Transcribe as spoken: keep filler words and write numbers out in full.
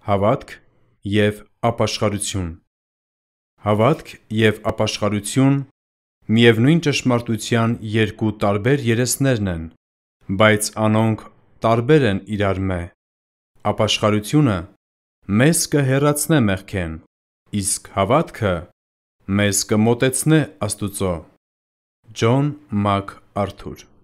Հավատք և ապաշխարություն։ Հավատք և ապաշխարություն միևնույն ճշմարտության երկու տարբեր երեսներն են, բայց անոնք տարբեր են իրար մե: Ապաշխարությունը մեզ կհեռացնե մեղքէն, իսկ հավատքը մեզ կմոտեցնե Աստուծո: Ջոն Մաքարթուր